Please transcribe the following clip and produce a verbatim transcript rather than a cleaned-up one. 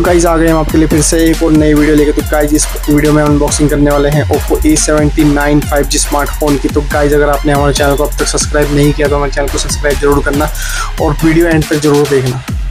Guys आ गए हम आपके लिए फिर से एक और नई वीडियो लेके। तो गाइज इस वीडियो में अनबॉक्सिंग करने वाले हैं Oppo A seventy nine five G smartphone की। तो गाइज अगर आपने हमारे चैनल को अब तक सब्सक्राइब नहीं किया तो हमारे चैनल को सब्सक्राइब जरूर करना और वीडियो एंड तक जरूर देखना।